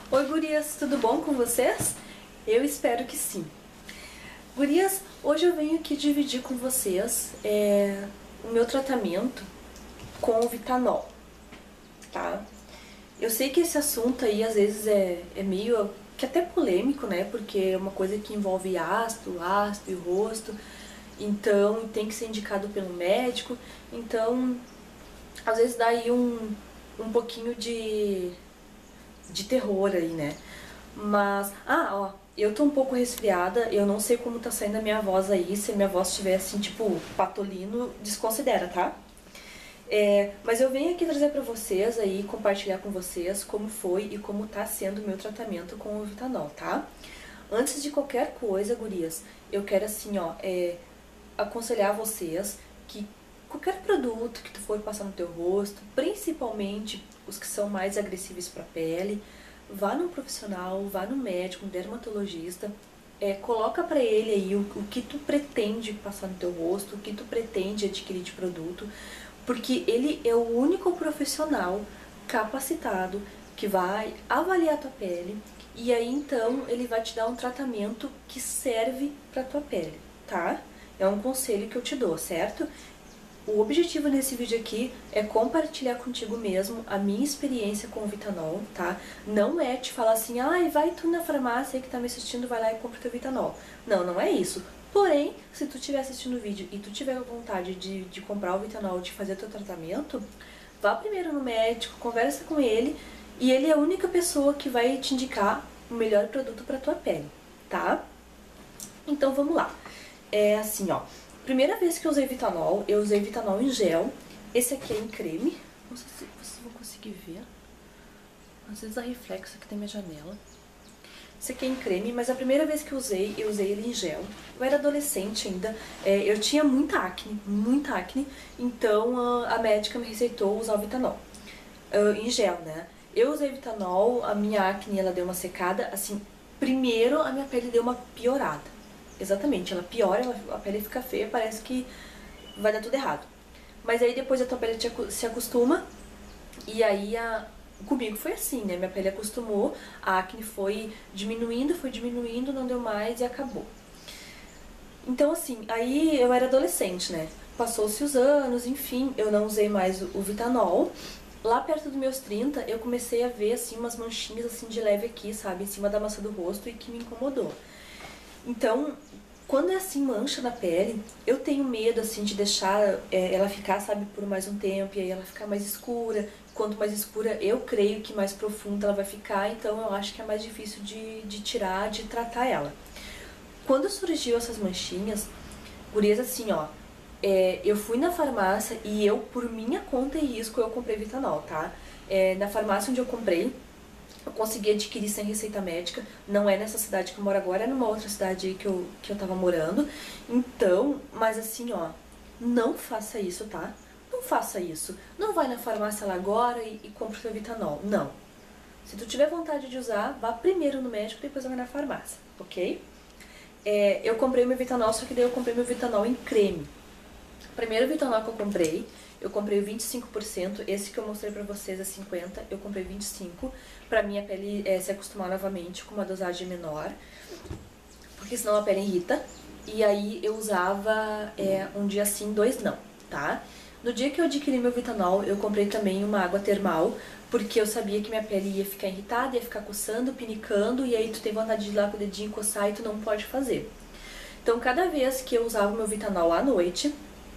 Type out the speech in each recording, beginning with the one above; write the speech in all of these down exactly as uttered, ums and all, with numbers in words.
Oi gurias, tudo bom com vocês? Eu espero que sim. Gurias, hoje eu venho aqui dividir com vocês é, o meu tratamento com o Vitanol, tá? Eu sei que esse assunto aí às vezes é, é meio que até polêmico, né? Porque é uma coisa que envolve ácido, ácido e rosto, então tem que ser indicado pelo médico, então às vezes dá aí um, um pouquinho de, de terror aí, né? Mas, ah, ó, eu tô um pouco resfriada, eu não sei como tá saindo a minha voz aí, se a minha voz estiver assim, tipo, patolino, desconsidera, tá? É, mas eu venho aqui trazer pra vocês aí, compartilhar com vocês como foi e como tá sendo o meu tratamento com o Vitanol, tá? Antes de qualquer coisa, gurias, eu quero assim, ó, é, aconselhar vocês que qualquer produto que tu for passar no teu rosto, principalmente os que são mais agressivos pra pele, vá num profissional, vá no médico, um dermatologista, é, coloca pra ele aí o, o que tu pretende passar no teu rosto, o que tu pretende adquirir de produto, porque ele é o único profissional capacitado que vai avaliar a tua pele e aí então ele vai te dar um tratamento que serve pra tua pele, tá? É um conselho que eu te dou, certo? O objetivo nesse vídeo aqui é compartilhar contigo mesmo a minha experiência com o Vitanol, tá? Não é te falar assim, ai, ah, vai tu na farmácia aí que tá me assistindo, vai lá e compra teu Vitanol. Não, não é isso. Porém, se tu estiver assistindo o vídeo e tu tiver vontade de, de comprar o Vitanol, de fazer teu tratamento, vá primeiro no médico, conversa com ele e ele é a única pessoa que vai te indicar o melhor produto pra tua pele, tá? Então vamos lá. É assim, ó. Primeira vez que eu usei Vitanol, eu usei Vitanol em gel. Esse aqui é em creme. Não sei se vocês vão conseguir ver. Às vezes a reflexo aqui tem minha janela. Esse aqui é em creme, mas a primeira vez que eu usei, eu usei ele em gel. Eu era adolescente ainda, é, eu tinha muita acne, muita acne, então a médica me receitou usar o Vitanol uh, em gel, né? Eu usei Vitanol, a minha acne ela deu uma secada, assim, primeiro a minha pele deu uma piorada. Exatamente, ela piora, ela, a pele fica feia, parece que vai dar tudo errado. Mas aí depois a tua pele te, se acostuma, e aí a, comigo foi assim, né? Minha pele acostumou, a acne foi diminuindo, foi diminuindo, não deu mais e acabou. Então assim, aí eu era adolescente, né? Passou-se os anos, enfim, eu não usei mais o, o Vitanol. Lá perto dos meus trinta, eu comecei a ver assim umas manchinhas assim de leve aqui, sabe? Em cima da maçã do rosto e que me incomodou. Então, quando é assim mancha na pele, eu tenho medo assim de deixar é, ela ficar, sabe, por mais um tempo e aí ela ficar mais escura. Quanto mais escura, eu creio que mais profunda ela vai ficar, então eu acho que é mais difícil de, de tirar, de tratar ela. Quando surgiu essas manchinhas, gurias, assim, ó, é, eu fui na farmácia e eu, por minha conta e risco, eu comprei Vitanol, tá? É, na farmácia onde eu comprei, eu consegui adquirir sem receita médica, não é nessa cidade que eu moro agora, é numa outra cidade aí que eu, que eu tava morando. Então, mas assim, ó, não faça isso, tá? Não faça isso. Não vai na farmácia lá agora e, e compra o seu Vitanol. Não. Se tu tiver vontade de usar, vá primeiro no médico, depois vai na farmácia, ok? É, eu comprei meu Vitanol, só que daí eu comprei meu Vitanol em creme. O primeiro Vitanol que eu comprei, eu comprei o vinte e cinco por cento, esse que eu mostrei pra vocês é cinquenta por cento, eu comprei vinte e cinco por cento, pra minha pele é, se acostumar novamente com uma dosagem menor, porque senão a pele irrita, e aí eu usava é, um dia sim, dois não, tá? No dia que eu adquiri meu Vitanol, eu comprei também uma água termal, porque eu sabia que minha pele ia ficar irritada, ia ficar coçando, pinicando, e aí tu tem vontade de ir lá com o dedinho coçar e tu não pode fazer. Então cada vez que eu usava o meu Vitanol à noite,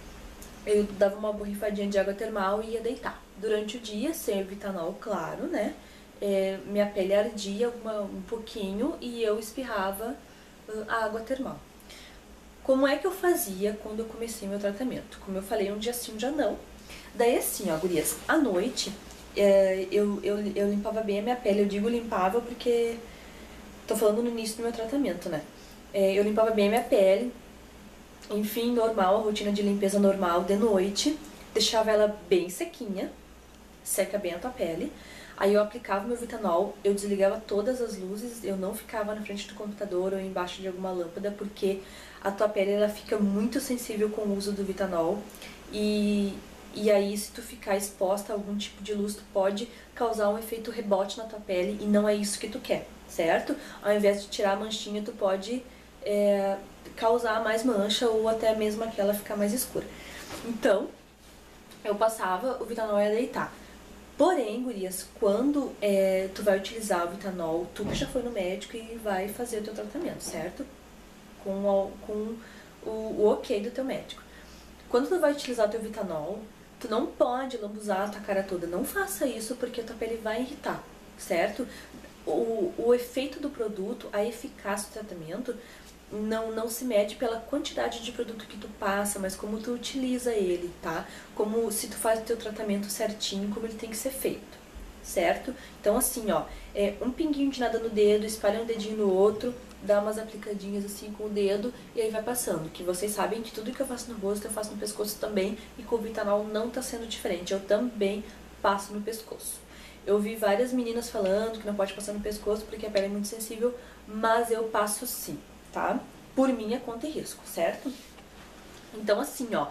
eu dava uma borrifadinha de água termal e ia deitar. Durante o dia, sem Vitanol, claro, né? É, minha pele ardia uma, um pouquinho e eu espirrava uh, a água termal. Como é que eu fazia quando eu comecei meu tratamento? Como eu falei, um dia sim, um dia não. Daí assim, ó, gurias, à noite é, eu, eu, eu limpava bem a minha pele. Eu digo limpava porque tô falando no início do meu tratamento, né? É, eu limpava bem a minha pele. Enfim, normal, a rotina de limpeza normal de noite, deixava ela bem sequinha, seca bem a tua pele, aí eu aplicava meu Vitanol, eu desligava todas as luzes, eu não ficava na frente do computador ou embaixo de alguma lâmpada, porque a tua pele ela fica muito sensível com o uso do Vitanol, e e aí se tu ficar exposta a algum tipo de luz, tu pode causar um efeito rebote na tua pele e não é isso que tu quer, certo? Ao invés de tirar a manchinha, tu pode é, causar mais mancha ou até mesmo aquela ficar mais escura. Então, eu passava, o Vitanol ia deitar. Porém, gurias, quando é, tu vai utilizar o Vitanol, tu que já foi no médico e vai fazer o teu tratamento, certo? Com, o, com o, o ok do teu médico. Quando tu vai utilizar o teu Vitanol, tu não pode lambuzar a tua cara toda. Não faça isso porque a tua pele vai irritar, certo? O, o efeito do produto, a eficácia do tratamento, não, não se mede pela quantidade de produto que tu passa, mas como tu utiliza ele, tá? Como se tu faz o teu tratamento certinho, como ele tem que ser feito, certo? Então assim, ó, é um pinguinho de nada no dedo, espalha um dedinho no outro, dá umas aplicadinhas assim com o dedo e aí vai passando. Que vocês sabem que tudo que eu faço no rosto eu faço no pescoço também, e com o Vitanol não tá sendo diferente, eu também passo no pescoço. Eu vi várias meninas falando que não pode passar no pescoço porque a pele é muito sensível, mas eu passo sim, tá? Por minha conta e risco, certo? Então assim, ó,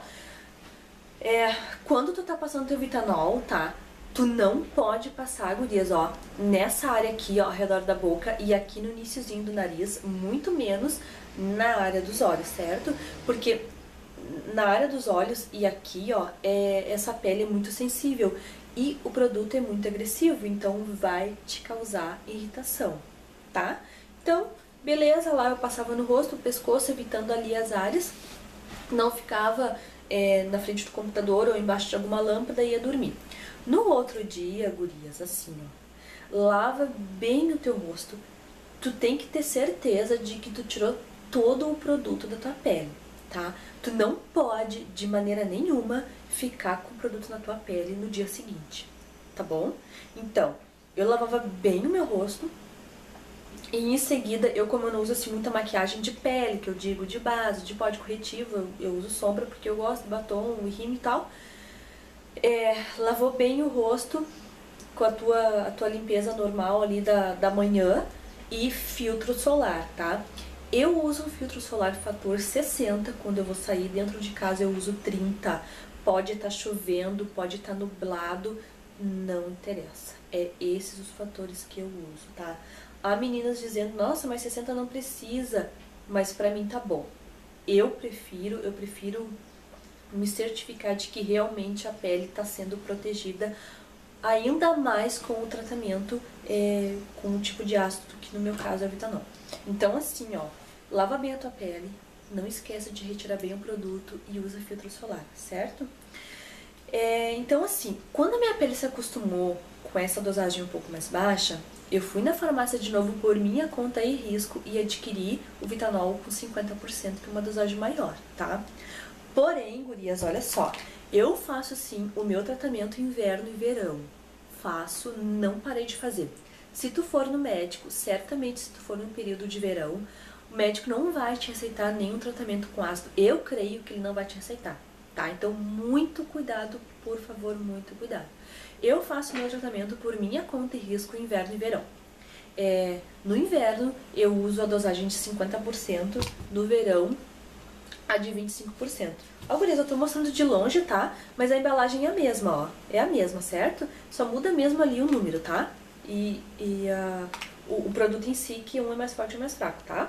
é, quando tu tá passando teu Vitanol, tá? Tu não pode passar, gurias, ó, nessa área aqui, ó, ao redor da boca e aqui no iniciozinho do nariz, muito menos na área dos olhos, certo? Porque na área dos olhos e aqui, ó, é, essa pele é muito sensível e o produto é muito agressivo, então vai te causar irritação, tá? Então, beleza, lá eu passava no rosto, o pescoço, evitando ali as áreas, não ficava é, na frente do computador ou embaixo de alguma lâmpada e ia dormir. No outro dia, gurias, assim, ó, lava bem o teu rosto. Tu tem que ter certeza de que tu tirou todo o produto da tua pele, tá? Tu não pode, de maneira nenhuma, ficar com o produto na tua pele no dia seguinte, tá bom? Então, eu lavava bem o meu rosto e em seguida, eu como eu não uso assim muita maquiagem de pele, que eu digo de base, de pó de corretivo, eu, eu uso sombra porque eu gosto, batom, rímel e tal. É, lavou bem o rosto com a tua, a tua limpeza normal ali da, da manhã e filtro solar, tá? Eu uso um filtro solar fator sessenta quando eu vou sair, dentro de casa eu uso trinta. Pode estar chovendo, pode estar nublado, não interessa. É esses os fatores que eu uso, tá? Há meninas dizendo, nossa, mas sessenta não precisa, mas pra mim tá bom. Eu prefiro, eu prefiro me certificar de que realmente a pele está sendo protegida, ainda mais com o tratamento é, com o tipo de ácido, que no meu caso é a Vitanol. Então assim, ó, lava bem a tua pele, não esqueça de retirar bem o produto e usa filtro solar, certo? É, então assim, quando a minha pele se acostumou com essa dosagem um pouco mais baixa, eu fui na farmácia de novo por minha conta e risco e adquiri o Vitanol com cinquenta por cento, que é uma dosagem maior, tá? Porém, gurias, olha só, eu faço sim o meu tratamento inverno e verão. Faço, não parei de fazer. Se tu for no médico, certamente se tu for no período de verão, o médico não vai te aceitar nenhum tratamento com ácido. Eu creio que ele não vai te aceitar, tá? Então, muito cuidado, por favor, muito cuidado. Eu faço meu tratamento por minha conta e risco inverno e verão. É, no inverno, eu uso a dosagem de cinquenta por cento, no verão, a de vinte e cinco por cento. Ó, gurias, eu tô mostrando de longe, tá? Mas a embalagem é a mesma, ó. É a mesma, certo? Só muda mesmo ali o número, tá? E, e uh, o, o produto em si, que um é mais forte e mais fraco, tá?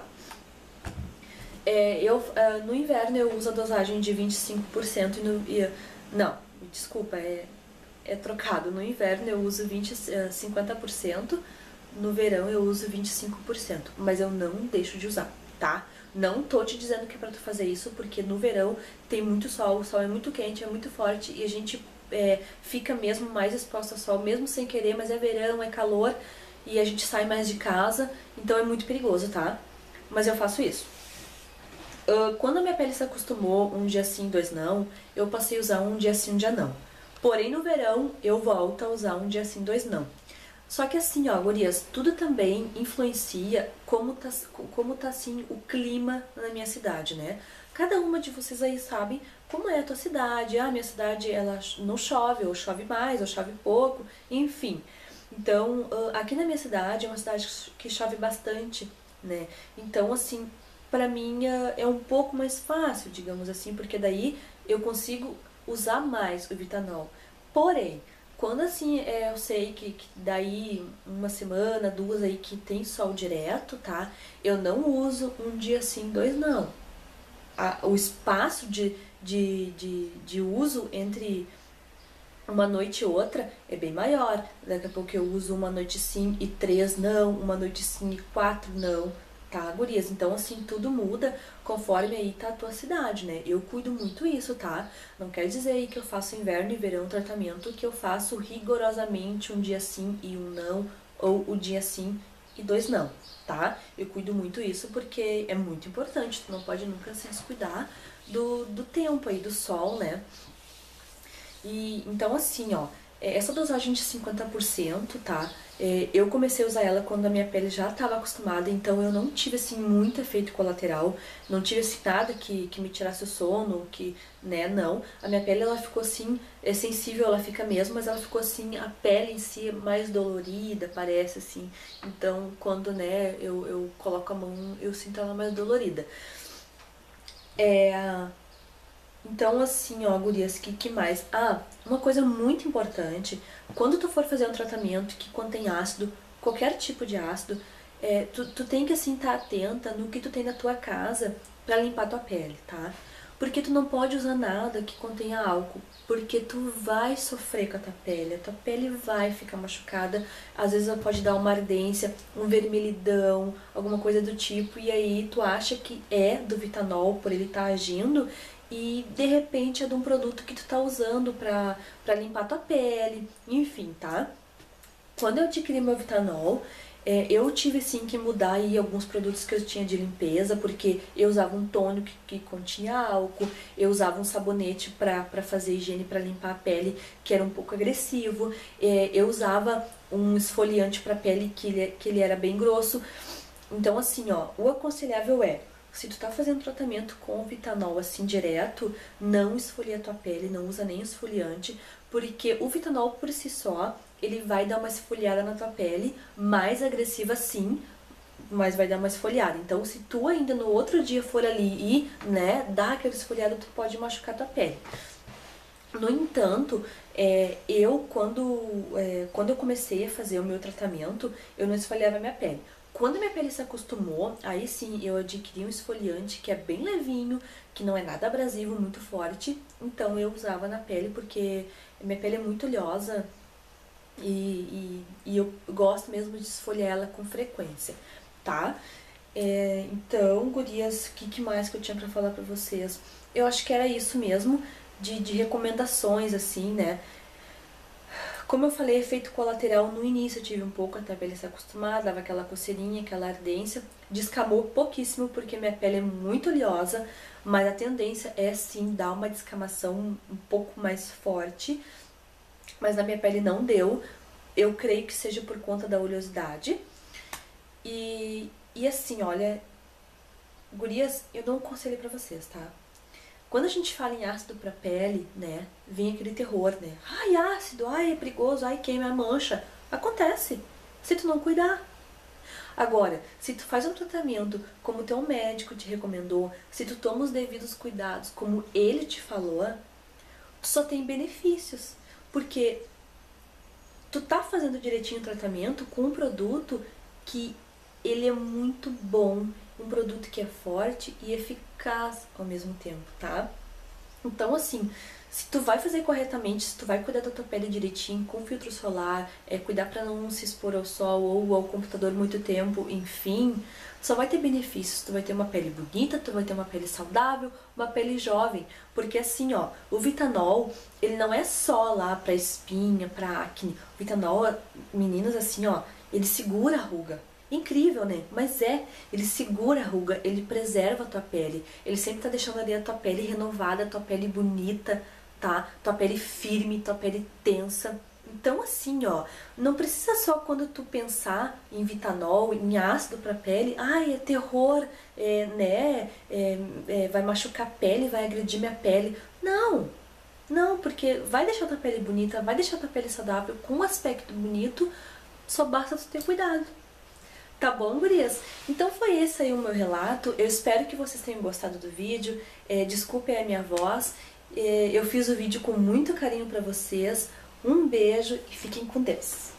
É, eu, uh, no inverno eu uso a dosagem de vinte e cinco por cento e no... E, não, desculpa, é, é trocado. No inverno eu uso vinte, uh, cinquenta por cento, no verão eu uso vinte e cinco por cento. Mas eu não deixo de usar, tá? Não tô te dizendo que é pra tu fazer isso, porque no verão tem muito sol, o sol é muito quente, é muito forte e a gente é, fica mesmo mais exposto ao sol, mesmo sem querer, mas é verão, é calor e a gente sai mais de casa, então é muito perigoso, tá? Mas eu faço isso. Uh, quando a minha pele se acostumou, um dia sim, dois não, eu passei a usar um dia sim, um dia não. Porém, no verão, eu volto a usar um dia sim, dois não. Só que assim, ó, gurias, tudo também influencia como tá, como tá assim o clima na minha cidade, né? Cada uma de vocês aí sabe como é a tua cidade. Ah, minha cidade, ela não chove, ou chove mais, ou chove pouco, enfim. Então, aqui na minha cidade, é uma cidade que chove bastante, né? Então, assim, pra mim é um pouco mais fácil, digamos assim, porque daí eu consigo usar mais o Vitanol. Porém, quando assim é, eu sei que, que daí uma semana, duas aí que tem sol direto, tá? Eu não uso um dia sim, dois não. A, o espaço de, de, de, de uso entre uma noite e outra é bem maior. Daqui a pouco eu uso uma noite sim e três não, uma noite sim e quatro não, tá, gurias? Então, assim, tudo muda conforme aí tá a tua cidade, né? Eu cuido muito isso, tá? Não quer dizer aí que eu faço inverno e verão tratamento, que eu faço rigorosamente um dia sim e um não, ou o dia sim e dois não, tá? Eu cuido muito isso porque é muito importante, tu não pode nunca se descuidar do, do tempo aí, do sol, né? E então assim, ó, essa dosagem de cinquenta por cento, tá? É, eu comecei a usar ela quando a minha pele já estava acostumada, então eu não tive assim muito efeito colateral, não tive assim nada que, que me tirasse o sono, que, né, não. A minha pele ela ficou assim, é sensível, ela fica mesmo, mas ela ficou assim, a pele em si é mais dolorida, parece assim. Então quando, né, eu, eu coloco a mão, eu sinto ela mais dolorida. É. Então, assim, ó, gurias, que, que mais? Ah, uma coisa muito importante, quando tu for fazer um tratamento que contém ácido, qualquer tipo de ácido, é, tu, tu tem que, assim, estar atenta no que tu tem na tua casa pra limpar tua pele, tá? Porque tu não pode usar nada que contenha álcool, porque tu vai sofrer com a tua pele, a tua pele vai ficar machucada, às vezes ela pode dar uma ardência, um vermelhidão, alguma coisa do tipo, e aí tu acha que é do Vitanol por ele estar agindo, e de repente é de um produto que tu tá usando pra, pra limpar tua pele, enfim, tá? Quando eu adquiri meu Vitanol, é, eu tive sim que mudar aí alguns produtos que eu tinha de limpeza, porque eu usava um tônico que, que continha álcool, eu usava um sabonete pra, pra fazer higiene, pra limpar a pele, que era um pouco agressivo, é, eu usava um esfoliante pra pele que ele, que ele era bem grosso. Então assim, ó, o aconselhável é, se tu tá fazendo tratamento com Vitanol assim direto, não esfolia a tua pele, não usa nem esfoliante, porque o Vitanol por si só, ele vai dar uma esfoliada na tua pele, mais agressiva sim, mas vai dar uma esfoliada. Então, se tu ainda no outro dia for ali e, né, dar aquela esfoliada, tu pode machucar a tua pele. No entanto, é, eu quando, é, quando eu comecei a fazer o meu tratamento, eu não esfoliava a minha pele. Quando a minha pele se acostumou, aí sim eu adquiri um esfoliante que é bem levinho, que não é nada abrasivo, muito forte. Então eu usava na pele porque minha pele é muito oleosa e, e, e eu gosto mesmo de esfoliar ela com frequência, tá? É, então, gurias, o que, que mais que eu tinha pra falar pra vocês? Eu acho que era isso mesmo, de, de recomendações, assim, né? Como eu falei, efeito colateral no início eu tive um pouco até a pele se acostumar, dava aquela coceirinha, aquela ardência. Descamou pouquíssimo porque minha pele é muito oleosa, mas a tendência é sim dar uma descamação um pouco mais forte. Mas na minha pele não deu. Eu creio que seja por conta da oleosidade. E, e assim, olha, gurias, eu dou um conselho pra vocês, tá? Quando a gente fala em ácido pra pele, né, vem aquele terror, né? Ai, ácido, ai, é perigoso, ai, queima, mancha. Acontece, se tu não cuidar. Agora, se tu faz um tratamento como teu médico te recomendou, se tu toma os devidos cuidados como ele te falou, tu só tem benefícios. Porque tu tá fazendo direitinho o tratamento com um produto que ele é muito bom, um produto que é forte e eficaz ao mesmo tempo, tá? Então, assim, se tu vai fazer corretamente, se tu vai cuidar da tua pele direitinho, com filtro solar, é, cuidar pra não se expor ao sol ou ao computador muito tempo, enfim, só vai ter benefícios. Tu vai ter uma pele bonita, tu vai ter uma pele saudável, uma pele jovem. Porque assim, ó, o Vitanol, ele não é só lá pra espinha, pra acne. O Vitanol, meninas, assim, ó, ele segura a ruga. Incrível, né? Mas é, ele segura a ruga, ele preserva a tua pele, ele sempre tá deixando ali a tua pele renovada, a tua pele bonita, tá? Tua pele firme, tua pele tensa. Então assim, ó, não precisa só quando tu pensar em Vitanol, em ácido pra pele, ai, é terror, é, né, é, é, vai machucar a pele, vai agredir minha pele. Não, não, porque vai deixar tua pele bonita, vai deixar tua pele saudável, com um aspecto bonito, só basta tu ter cuidado. Tá bom, gurias? Então foi esse aí o meu relato. Eu espero que vocês tenham gostado do vídeo. É, desculpem a minha voz. Eu fiz o vídeo com muito carinho pra vocês. Um beijo e fiquem com Deus.